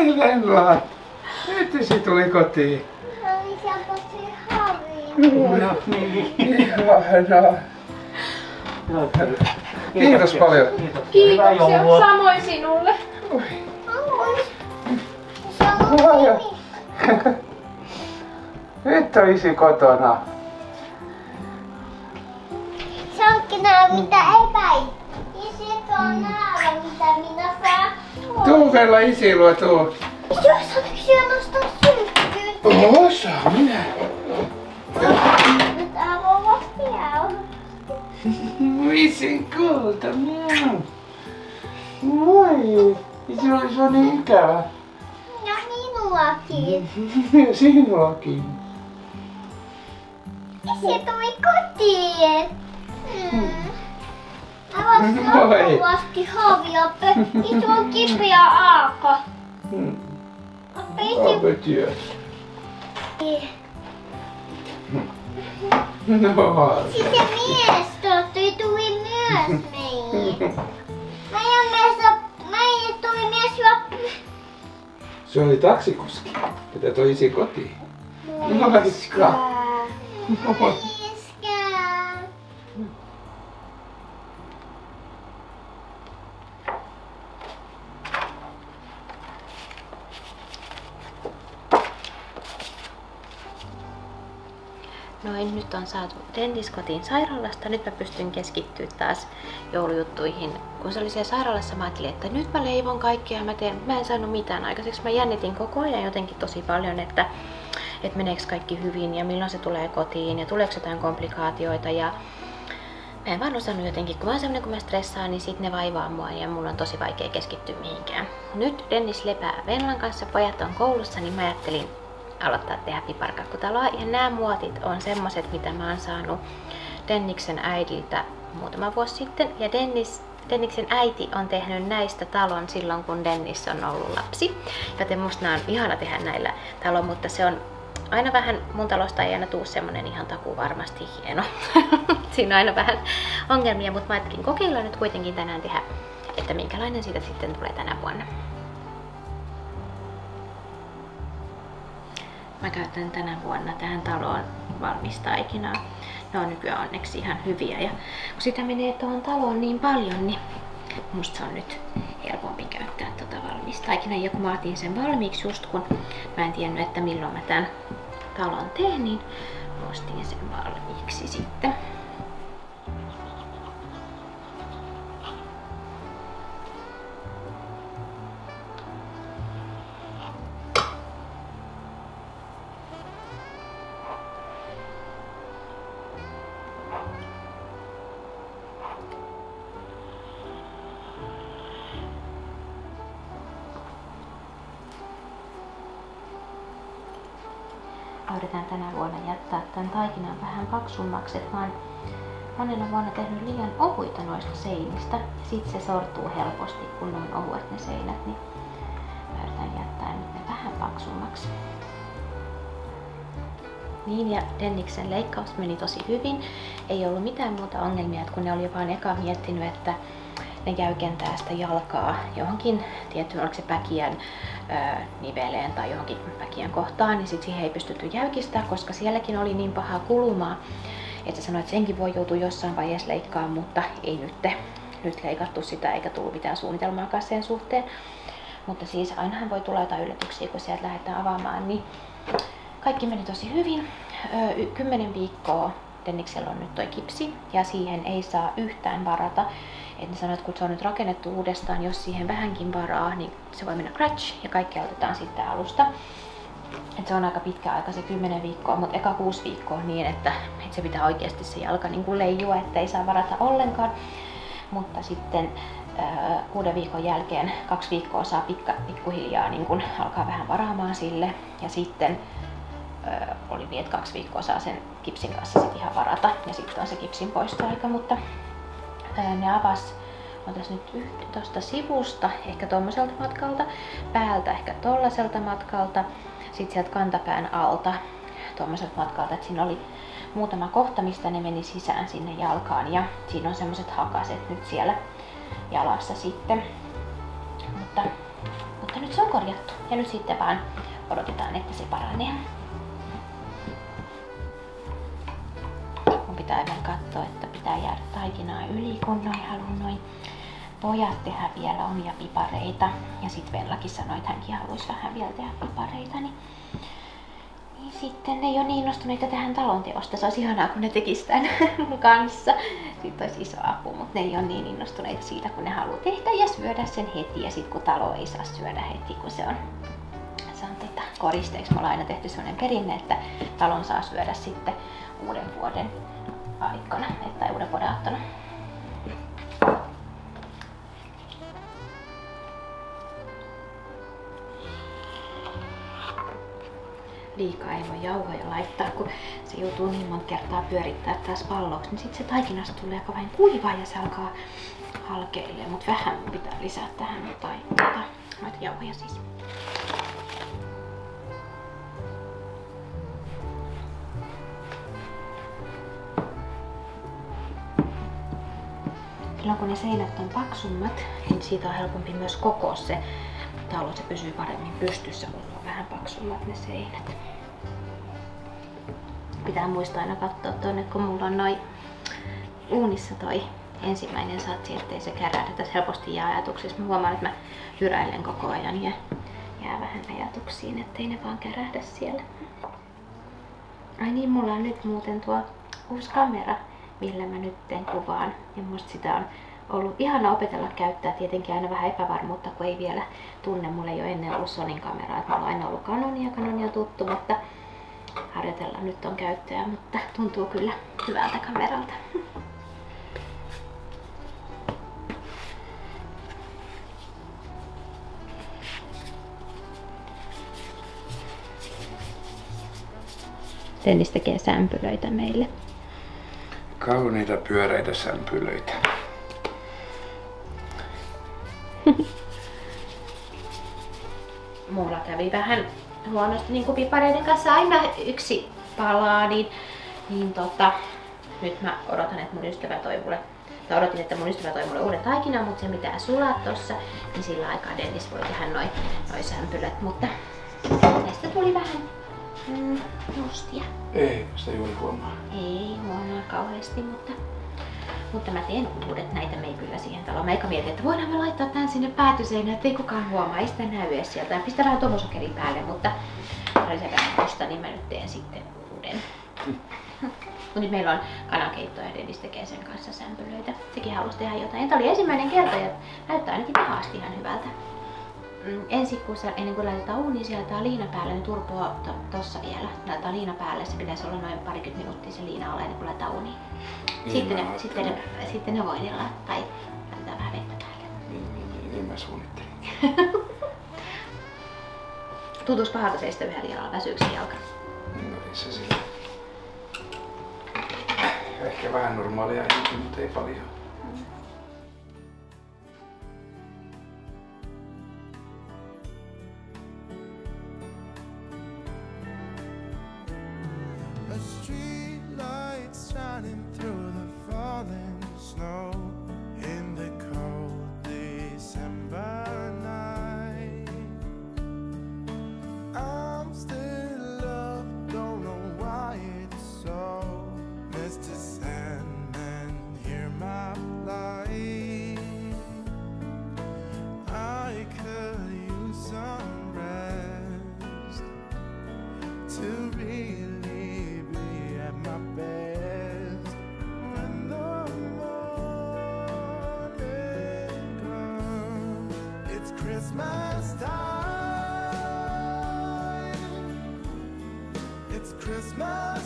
Ai Venla, nyt isi tuli kotiin. Oli se tosi havi. No niin. Ihanaa. Kiitos paljon. Kiitoksia. Samoin sinulle. Se on nimi. Nyt on isi kotona. Se onkin nää mitä epäi. Isi on nää mitä minä saan. Tuu Venla isi luo, tuu. Saanko siellä nostaa syykkyyn? Osaa minä. Nyt avaa vielä. Isin kulta, miau. Moi. Isi oli so niin ikävä. Ja minuakin. Sinuakin. Isi tuli kotiin. Aivan Moi. jatkuvasti havioppe. Isi on kipeä aaka. Onko työs? No. Sitten mies tuli myös meihin. Meille tuli mies Se oli taksikuski, ketä toi isi kotiin. Moikka. Moi. Iskää. Noin, nyt on saatu Dennis kotiin sairaalasta. Nyt mä pystyn keskittyä taas joulujuttuihin. Kun se oli siellä sairaalassa, mä ajattelin, että nyt mä leivon kaikkea ja mä en saanut mitään aikaiseksi. Mä jännitin koko ajan jotenkin tosi paljon, että meneekö kaikki hyvin ja milloin se tulee kotiin ja tuleeko jotain komplikaatioita. Ja mä en vaan osannut jotenkin, kun mä oon semmonen, kun mä stressaan, niin sit ne vaivaa mua ja mulla on tosi vaikea keskittyä mihinkään. Nyt Dennis lepää Venlan kanssa, pojat on koulussa, niin mä ajattelin aloittaa tehdä piparkakkutaloa. Ja nämä muotit on semmoset, mitä mä oon saanut Denniksen äidiltä muutama vuosi sitten. Ja Denniksen äiti on tehnyt näistä talon silloin, kun Dennis on ollut lapsi. Joten musta nää on ihana tehdä näillä talon, mutta se on aina vähän, mun talosta ei aina tuu semmonen ihan takuu varmasti hieno. Siinä on aina vähän ongelmia, mutta mä ajattelin kokeilla nyt kuitenkin tänään tehdä, että minkälainen siitä sitten tulee tänä vuonna. Mä käytän tänä vuonna tähän taloon valmista taikinaa. Ne on nykyään onneksi ihan hyviä ja kun sitä menee tuohon taloon niin paljon, niin musta se on nyt helpompi käyttää tota valmista taikinaa. Ja kun mä otin sen valmiiksi just kun mä en tiennyt, että milloin mä tän talon teen, niin ostin sen valmiiksi sitten. Yritän tänä vuonna jättää tämän taikinan vähän paksummaksi, että mä oon monena vuonna tehnyt liian ohuita noista seinistä. Sitten se sortuu helposti, kun on ohuet ne seinät, niin mä yritän jättää nyt ne vähän paksummaksi. Niin, ja Denniksen leikkaus meni tosi hyvin. Ei ollut mitään muuta ongelmia, että kun ne oli vaan eka miettinyt, että ne jäykentää sitä jalkaa johonkin tiettyyn, oliko se päkiän niveleen tai johonkin päkiän kohtaan, niin sitten siihen ei pystytty jäykistää, koska sielläkin oli niin pahaa kulumaa, että se sanoi, että senkin voi joutua jossain vaiheessa leikkaamaan, mutta ei nyt leikattu sitä eikä tullut mitään suunnitelmaakaan sen suhteen. Mutta siis ainahan voi tulla jotain yllätyksiä, kun sieltä lähdetään avaamaan, niin kaikki meni tosi hyvin. 10 viikkoa Denniksellä on nyt toi kipsi ja siihen ei saa yhtään varata. Et ne sanoo, että kun se on nyt rakennettu uudestaan, jos siihen vähänkin varaa, niin se voi mennä scratch ja kaikki aloitetaan sitten alusta. Et se on aika pitkä aika se 10 viikkoa, mutta eka 6 viikkoa niin, että se pitää oikeasti se jalka niin kuin leijua, että ei saa varata ollenkaan. Mutta sitten 6 viikon jälkeen 2 viikkoa saa pikkuhiljaa niin kun alkaa vähän varaamaan sille. Ja sitten oli niin, että 2 viikkoa saa sen kipsin kanssa sit ihan varata ja sitten on se kipsin poistoaika, mutta ne avas nyt tuosta sivusta, ehkä tommoselta matkalta, päältä ehkä tollaselta matkalta, sitten sieltä kantapään alta tommoselta matkalta, että siinä oli muutama kohta, mistä ne meni sisään sinne jalkaan ja siinä on semmoset hakaset nyt siellä jalassa sitten. Mutta nyt se on korjattu. Ja nyt sitten vaan odotetaan, että se paranee. Mun pitää vielä katsoa, että pitää jäädä taikinaa yli, kun noi haluaa noi pojat tehdä vielä omia pipareita. Ja sit Vellakin sanoi, että hänkin haluaisi vähän vielä tehdä pipareita. Niin sitten ne ei ole niin innostuneita tähän talonteosta. Se olisi ihanaa, kun ne tekis tän mun kanssa. Sitten olisi iso apu, mutta ne ei ole niin innostuneita siitä, kun ne haluaa tehdä ja syödä sen heti. Ja sitten kun talo ei saa syödä heti, kun se on koristeeksi. Me ollaan aina tehty sellainen perinne, että talon saa syödä sitten uuden vuoden aikana, tai uuden vuoden aattona. Liikaa ei voi jauhoja laittaa, kun se joutuu niin monta kertaa pyörittää taas palloksi, niin sitten se taikinasta tulee aika vähän kuivaa ja se alkaa halkeilemaan, mutta vähän pitää lisätä tähän noita jauhoja siis. Silloin kun ne seinät on paksummat, niin siitä on helpompi myös kokoa se talo, se pysyy paremmin pystyssä, kun on vähän paksummat ne seinät. Pitää muistaa aina katsoa tuonne, kun mulla on noin uunissa toi ensimmäinen satsi, ettei se kärähdä. Tässä helposti jää ajatuksissa. Mä huomaan, että mä hyräilen koko ajan ja jää vähän ajatuksiin, ettei ne vaan kärähdä siellä. Ai niin, mulla on nyt muuten tuo uusi kamera, millä mä nyt kuvaan. Ja musta sitä on ollut ihana opetella käyttää, tietenkin aina vähän epävarmuutta, kun ei vielä tunne. Mulla ei ole ennen ollut Sonin kameraa, että mulla on aina ollut Canon on tuttu, mutta harjoitella nyt on käyttöä, mutta tuntuu kyllä hyvältä kameralta. Dennis tekee sämpylöitä meille. Kauniita pyöreitä sämpylöitä. Mulla kävi vähän huonosti niin kuin pipareiden kanssa aina yksi palaa, niin nyt mä odotan, että mun ystävä toi mulle, odotin, että mun ystävä toi mulle uuden taikinan, mutta se pitää sulaa tossa, niin sillä aikaa Dennis voi tehdä noi sämpylät, mutta näistä tuli vähän mustia. Ei, sitä juuri huomaa. Ei huomaa kauheasti, mutta mä teen uudet, näitä me ei kyllä siihen taloon. Mä eikä mietin, että voidaan me laittaa tän sinne päätyseinään, ettei kukaan huomaa, ei sitä näy edes sieltä. Pistä vähän tomusokeria päälle, mutta reseptistä, niin mä nyt teen sitten uuden. Mutta nyt meillä on kanankeitto ja Dennis tekee sen kanssa sämpylöitä. Sekin halusi tehdä jotain. Tämä oli ensimmäinen kerta ja näyttää ainakin tahasti ihan hyvältä. Ensin ennen kuin laitetaan uuniin, siellä laitetaan liina päälle, niin turpoa tossa vielä. Laitetaan liina päälle, se pitäisi olla noin parikymmentä minuuttia se liina alla ennen kuin laitetaan uuniin. Sitten ne voidella tai laitetaan vähän vettä päälle. Niin mä suunnittelin. Tuntuuko pahalta seistä yhdellä jalalla, väsyykö se jalka? No ei se sillä. Ehkä vähän normaalia, mutta ei paljon. Christmas